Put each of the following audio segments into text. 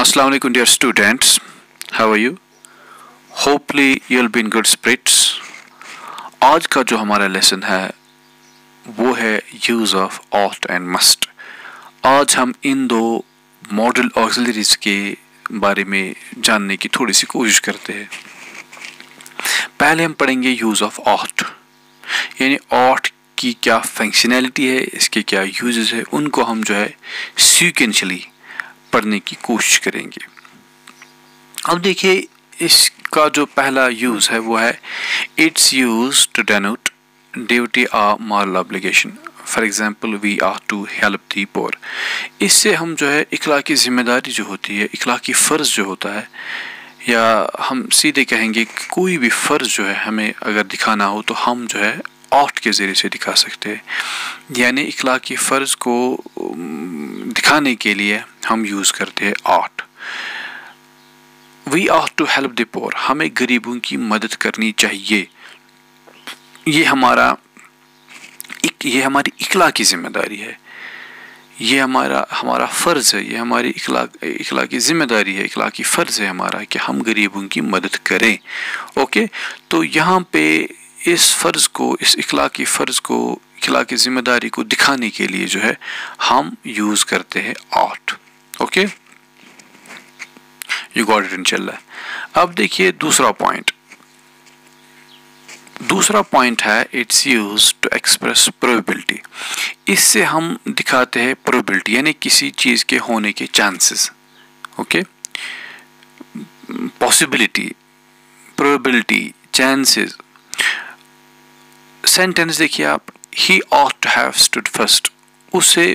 Assalamu alaikum dear students, how are you? Hopefully you'll be in good spirits. आज का जो हमारा lesson है वो है use of ought and must. आज हम इन दो मॉडल ऑक्सिलरीज के बारे में जानने की थोड़ी सी कोशिश करते हैं. पहले हम पढ़ेंगे यूज़ ऑफ ought, यानी ought की क्या फंक्शनैलिटी है, इसके क्या यूजेस है, उनको हम जो है सीक्वेंशली पढ़ने की कोशिश करेंगे. अब देखिए इसका जो पहला यूज़ है वो है it's use to denote duty और moral obligation. For example we are to help the poor. इससे हम जो है इखलाकी ज़िम्मेदारी जो होती है, इखलाकी फ़र्ज़ जो होता है, या हम सीधे कहेंगे कि कोई भी फ़र्ज़ जो है हमें अगर दिखाना हो तो हम जो है ought के ज़रिए से दिखा सकते हैं. यानी इखलाकी फ़र्ज़ को दिखाने के लिए हम यूज़ करते हैं ought. We ought to help the poor, हमें गरीबों की मदद करनी चाहिए. ये हमारी इखलाकी ज़िम्मेदारी है, ये हमारा फ़र्ज़ है, ये हमारी इखलाकी ज़िम्मेदारी है, इखलाकी फ़र्ज़ है हमारा कि हम गरीबों की मदद करें. ओके, तो यहाँ पे इस फ़र्ज़ को, इस इखलाकी फ़र्ज़ को, इखलाकी ज़िम्मेदारी को दिखाने के लिए जो है हम यूज़ करते हैं ought. Okay, you got it इंशाल्लाह. अब देखिए दूसरा पॉइंट है it's use to express probability. इससे हम दिखाते हैं प्रोबेबिलिटी, यानी किसी चीज़ के होने के chances. Okay, possibility, probability, chances. Sentence देखिए आप, ही ought to have stood first, उसे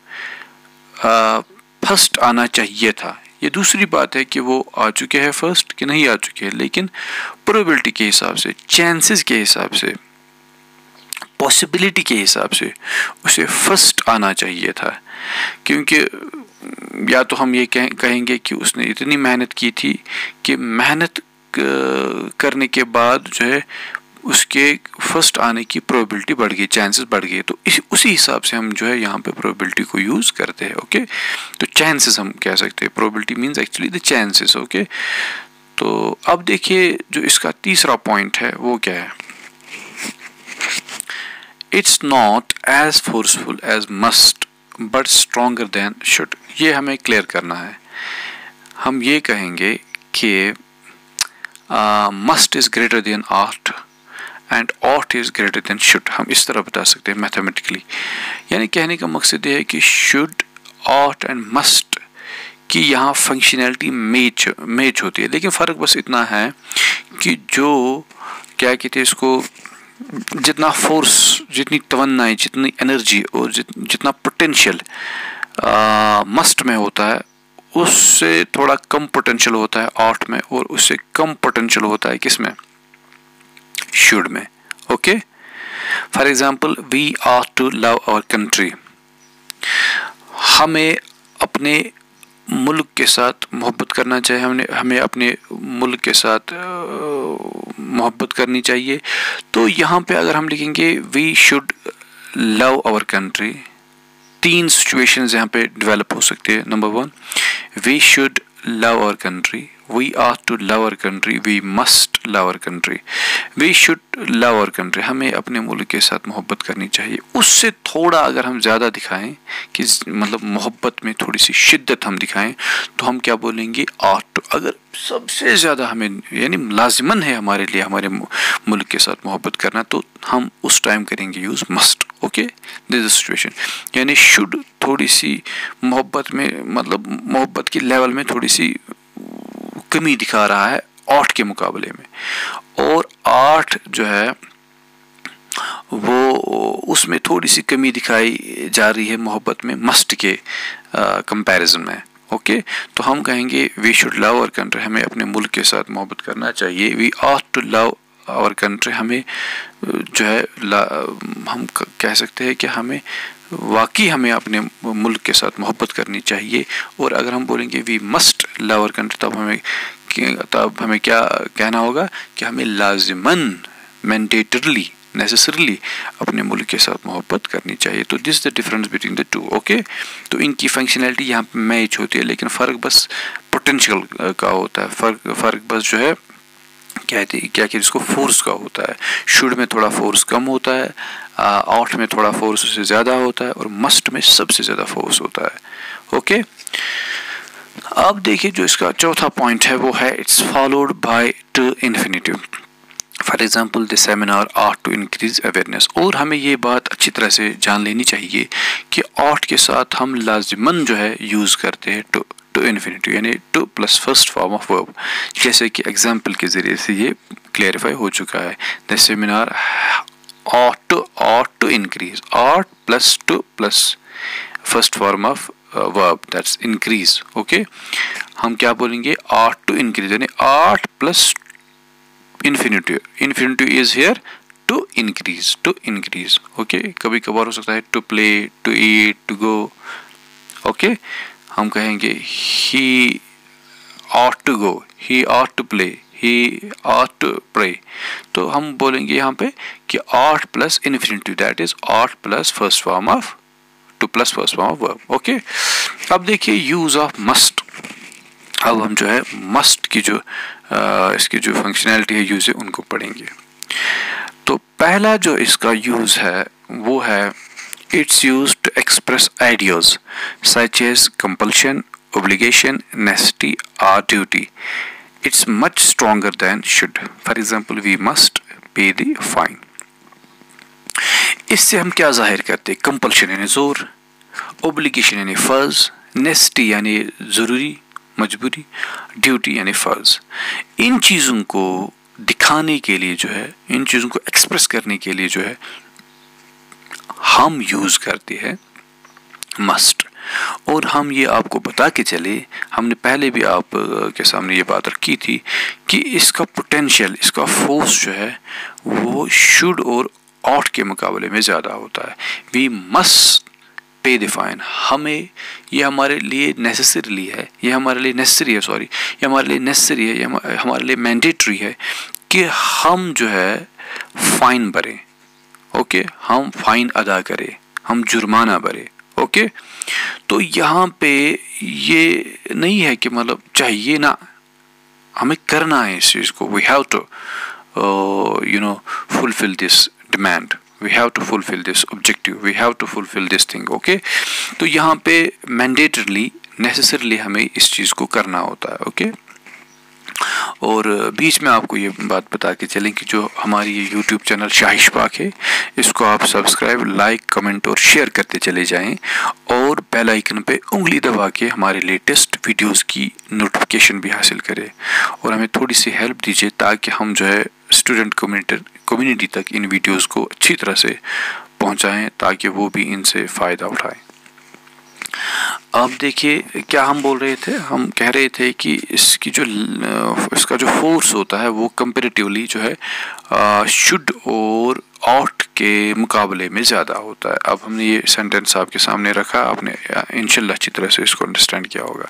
फर्स्ट आना चाहिए था. ये दूसरी बात है कि वो आ चुके हैं फर्स्ट कि नहीं आ चुके हैं, लेकिन प्रोबेबिलिटी के हिसाब से, चांसेस के हिसाब से, पॉसिबिलिटी के हिसाब से उसे फर्स्ट आना चाहिए था. क्योंकि या तो हम ये कहेंगे कि उसने इतनी मेहनत की थी कि मेहनत करने के बाद जो है उसके फर्स्ट आने की प्रोबेबिलिटी बढ़ गई, चांसेस बढ़ गए. तो उसी हिसाब से हम जो है यहाँ पे प्रोबेबिलिटी को यूज़ करते हैं. ओके, तो चांसेस हम कह सकते हैं, probability means actually the chances. Okay, तो अब देखिए जो इसका तीसरा पॉइंट है वो क्या है, it's not as forceful as must but stronger than should. ये हमें क्लियर करना है. हम ये कहेंगे कि must is greater than ought and ought is greater than should. हम इस तरह बता सकते हैं मैथमेटिकली. यानी कहने का मकसद ये है कि शुड, ought एंड मस्ट की यहाँ फंक्शनैलिटी मैच होती है, लेकिन फ़र्क बस इतना है कि जो क्या कहते हैं इसको, जितना फोर्स, जितनी तवन्नाई, जितनी एनर्जी और जितना पोटेंशियल मस्ट में होता है उससे थोड़ा कम पोटेंशियल होता है ought में, और उससे कम पोटेंशियल होता है किसमें, शुड में. Okay, for example we are to love our country. हमें अपने मुल्क के साथ मोहब्बत करना चाहिए, हमें अपने मुल्क के साथ मोहब्बत करनी चाहिए. तो यहाँ पे अगर हम लिखेंगे we should love our country, तीन सिचुएशंस यहाँ पे डेवलप हो सकते हैं. Number 1, we should love our country, we are to love our country, we must love our country. We should love our country, हमें अपने मुल्क के साथ मोहब्बत करनी चाहिए. उससे थोड़ा अगर हम ज़्यादा दिखाएं कि मतलब मोहब्बत में थोड़ी सी शिद्दत हम दिखाएं तो हम क्या बोलेंगे, ought to. अगर सबसे ज़्यादा हमें यानी लाजिमन है हमारे लिए हमारे मुल्क के साथ मोहब्बत करना, तो हम उस टाइम करेंगे use must. Okay, this is situation. यानी शुड थोड़ी सी मोहब्बत में, मतलब मोहब्बत की लेवल में थोड़ी सी कमी दिखा रहा है ought के मुकाबले में, और ought जो है वो उसमें थोड़ी सी कमी दिखाई जा रही है मोहब्बत में मस्ट के कंपैरिजन में. ओके, तो हम कहेंगे we should love our country, हमें अपने मुल्क के साथ मोहब्बत करना चाहिए. We ought to love our country, हमें जो है हम कह सकते हैं कि हमें वाकई हमें अपने मुल्क के साथ मोहब्बत करनी चाहिए. और अगर हम बोलेंगे we must love our country, तब हमें क्या कहना होगा कि हमें लाजिमन, मैंडेटरली, नेसेसरली अपने मुल्क के साथ मोहब्बत करनी चाहिए. तो this the difference between the two. Okay, तो इनकी फंक्शनैलिटी यहाँ पे मैच होती है, लेकिन फ़र्क बस پوٹینشیل کا ہوتا ہے. فرق بس جو ہے کیا کہ جس کو فورس کا ہوتا ہے. شوڈ میں تھوڑا فورس کم ہوتا ہے, آؤٹ میں تھوڑا فورس سے زیادہ ہوتا ہے, اور مسٹ میں سب سے زیادہ فورس ہوتا ہے. اوکے, اب دیکھیے جو اس کا چوتھا پوائنٹ ہے وہ ہے it's followed by to infinitive. For example the seminar ought to increase awareness. اور ہمیں یہ بات اچھی طرح سے جان لینی چاہیے کہ آٹ کے ساتھ ہم لازماً جو ہے یوز کرتے ہیں ٹو انفینیٹیو, یعنی to plus first form of verb. جیسے کہ ایگزامپل کے ذریعے سے یہ کلیئرفائی ہو چکا ہے. The seminar ought to increase, ought plus to plus first form of verb, that's increase. Okay, ہم کیا بولیں گے, ought to increase, یعنی ought plus infinitive. infinitive is here to increase. Okay, کبھی کبھار ہو سکتا ہے to play, to eat, to go. Okay, ہم کہیں گے he ought to go, he ought to play, he ought to pray. تو ہم بولیں گے یہاں پہ کہ ought plus infinitive, that is ought plus first form of to plus first form of verb. Okay, اب دیکھیے یوز آف مسٹ. اب ہم جو ہے مسٹ کی جو اس کی جو فنکشنالٹی ہے یوز ہے ان کو پڑھیں گے. تو پہلا جو اس کا یوز ہے وہ ہے it's use to express ideas such as compulsion, obligation, necessity or duty. It's much stronger than should. For example, we must pay the fine. اس سے ہم کیا ظاہر کرتے, کمپلشن یعنی زور, اوبلیگیشن یعنی فرض, نیسٹی یعنی ضروری مجبوری, ڈیوٹی یعنی فرض. ان چیزوں کو دکھانے کے لیے جو ہے, ان چیزوں کو ایکسپریس کرنے کے لیے جو ہے ہم یوز کرتے ہیں مسٹ. اور ہم یہ آپ کو بتا کے چلے, ہم نے پہلے بھی آپ کے سامنے یہ بات رکھی تھی کہ اس کا پوٹینشیل, اس کا فورس جو ہے وہ شوڈ اور آٹ کے مقابلے میں زیادہ ہوتا ہے. We must pay the fine, ہمیں یہ ہمارے لیے نیسسری ہے, یہ ہمارے لیے نیسسری ہے, سوری یہ ہمارے لیے نیسسری ہے, یہ ہمارے لیے مینڈیٹری ہے کہ ہم جو ہے فائن بھریں. اوکے, ہم فائن ادا کریں, ہم جرمانہ بھریں. اوکے, تو یہاں پہ یہ نہیں ہے کہ مطلب چاہیے نا, ہمیں کرنا ہے اس چیز کو. We have to fulfill this demand, we have to fulfill this objective, we have to fulfill this thing. Okay, تو یہاں پہ مینڈیٹرلی نیسسرلی ہمیں اس چیز کو کرنا ہوتا ہے. اوکے, اور بیچ میں آپ کو یہ بات بتا کے چلیں کہ جو ہماری یہ یوٹیوب چینل شاہش پاک ہے, اس کو آپ سبسکرائب, لائک, کمنٹ اور شیئر کرتے چلے جائیں, اور بیل آئیکن پہ انگلی دبا کے ہمارے لیٹسٹ ویڈیوز کی نوٹیفیکیشن بھی حاصل کرے, اور ہمیں تھوڑی سی ہیلپ دیجیے تاکہ ہم جو ہے اسٹوڈنٹ کمیونٹی تک ان ویڈیوز کو اچھی طرح سے پہنچائیں تاکہ وہ بھی ان سے فائدہ اٹھائیں. اب دیکھیے کیا ہم بول رہے تھے, ہم کہہ رہے تھے کہ اس کا جو فورس ہوتا ہے وہ کمپیریٹیولی جو ہے شوڈ اور آٹ کے مقابلے میں زیادہ ہوتا ہے. اب ہم نے یہ سینٹینس آپ کے سامنے رکھا, آپ نے انشاءاللہ اچھی طرح سے اس کو انڈرسٹینڈ کیا ہوگا.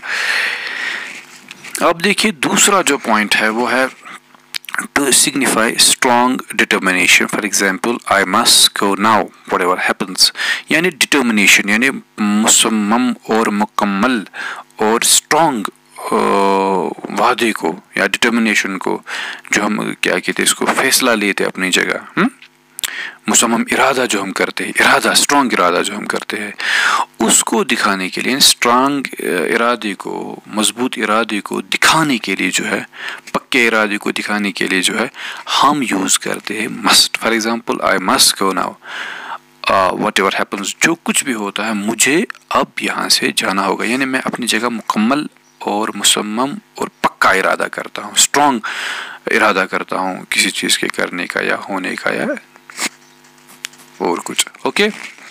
اب دیکھیے دوسرا جو پوائنٹ ہے وہ ہے to signify strong determination. For example, I must go now whatever happens. یعنی determination یعنی مصمم اور مکمل اور strong وعدے کو یا determination کو, جو ہم کیا کہتے ہیں اس کو, فیصلہ لیتے اپنی جگہ, مصمم ارادہ جو ہم کرتے ہیں, ارادہ اسٹرانگ ارادہ جو ہم کرتے ہیں, اس کو دکھانے کے لیے, اسٹرانگ ارادے کو, مضبوط ارادے کو دکھانے کے لیے جو ہے, پکے ارادے کو دکھانے کے لیے جو ہے ہم یوز کرتے ہیں must. For example, I must go now whatever happens, جو کچھ بھی ہوتا ہے مجھے اب یہاں سے جانا ہوگا. یعنی میں اپنی جگہ مکمل اور مصمم اور پکا ارادہ کرتا ہوں, اسٹرانگ ارادہ کرتا ہوں کسی چیز کے کرنے کا یا ہونے کا یا اور کچھ. اوکے,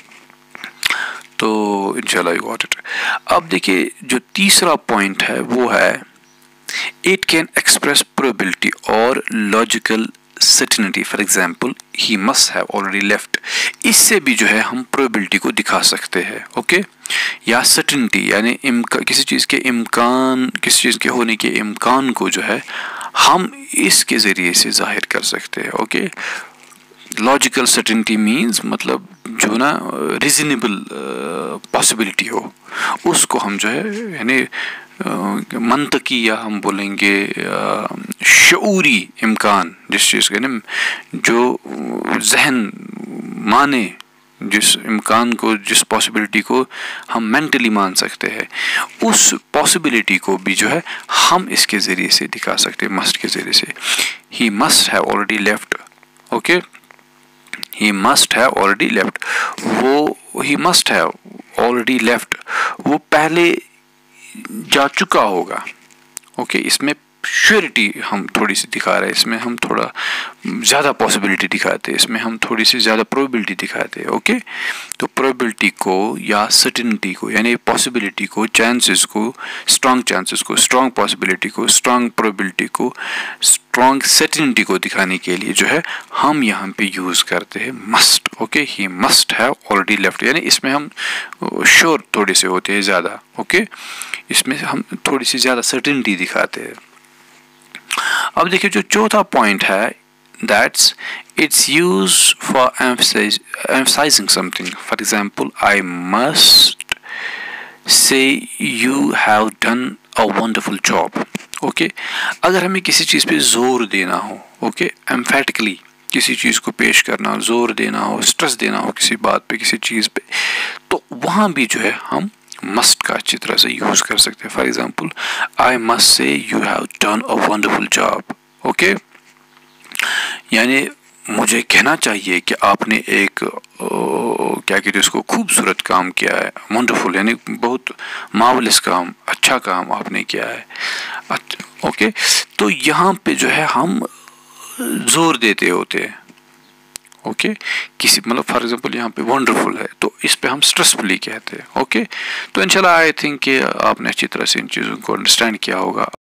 تو انشاءاللہ یو گاٹ اٹ. اب دیکھیے جو تیسرا پوائنٹ ہے وہ ہے اٹ کین ایکسپریس پروبیبلٹی اور logical certainty. For example, he must have already left. اس سے بھی جو ہے ہم پروبیبلٹی کو دکھا سکتے ہیں. اوکے, یا سرٹنٹی یعنی کسی چیز کے امکان, کسی چیز کے ہونے کے امکان کو جو ہے ہم اس کے ذریعے سے ظاہر کر سکتے ہیں. اوکے, لاجیکل سرٹنٹی مینز مطلب جو نا ریزنیبل پاسبلٹی ہو, اس کو ہم جو ہے یعنی منطقی یا ہم بولیں گے شعوری امکان، جس چیز کا نا جو ذہن مانے، جس امکان کو، جس پاسبلٹی کو ہم مینٹلی مان سکتے ہیں، اس پاسبلٹی کو بھی جو ہے ہم اس کے ذریعے سے دکھا سکتے ہیں، مسٹ کے ذریعے سے. He must have already left. Okay, he must have already left. He must have already left, وہ پہلے جا چکا ہوگا. اوکے، اس میں شیورٹی ہم تھوڑی سی دکھا رہے ہیں، اس میں ہم تھوڑا زیادہ پاسبلٹی دکھاتے ہیں، اس میں ہم تھوڑی سی زیادہ پروبیبلٹی دکھاتے ہیں. اوکے، تو پروبیبلٹی کو یا سرٹنٹی کو، یعنی پاسبلٹی کو، چانسز کو، اسٹرانگ چانسز کو، اسٹرانگ پاسبلٹی کو، اسٹرانگ پروبیبلٹی کو، اسٹرانگ سرٹنٹی کو دکھانے کے لیے جو ہے ہم یہاں پہ یوز کرتے ہیں must. Okay, he must have already left, یعنی اس میں ہم شور تھوڑے سے ہوتے ہیں زیادہ. اوکے، اس میں ہم تھوڑی سی زیادہ سرٹنٹی دکھاتے ہیں. اب دیکھیں جو چوتھا پوائنٹ ہے، that's it's use for emphasizing something. For example, I must say you have done a wonderful job. Okay, اگر ہمیں کسی چیز پہ زور دینا ہو، اوکے، emphatically کسی چیز کو پیش کرنا ہو، زور دینا ہو، اسٹریس دینا ہو کسی بات پہ، کسی چیز پہ، تو وہاں بھی جو ہے ہم مسٹ کا اچھی طرح سے یوز کر سکتے ہیں. For example, I must say you have done a wonderful job. Okay, یعنی مجھے کہنا چاہیے کہ آپ نے ایک کیا کہتے ہیں اس کو، خوبصورت کام کیا ہے. ونڈرفل یعنی بہت مارولس کام، اچھا کام آپ نے کیا ہے. اوکے، تو یہاں پہ جو ہے ہم زور دیتے ہوتے ہیں. اوکے، کسی مطلب فار ایگزامپل یہاں پہ ونڈرفل ہے تو اس پہ ہم اسٹریسفلی کہتے ہیں. اوکے، تو انشاءاللہ آئی تھنک کہ آپ نے اچھی طرح سے ان چیزوں کو انڈرسٹینڈ کیا ہوگا.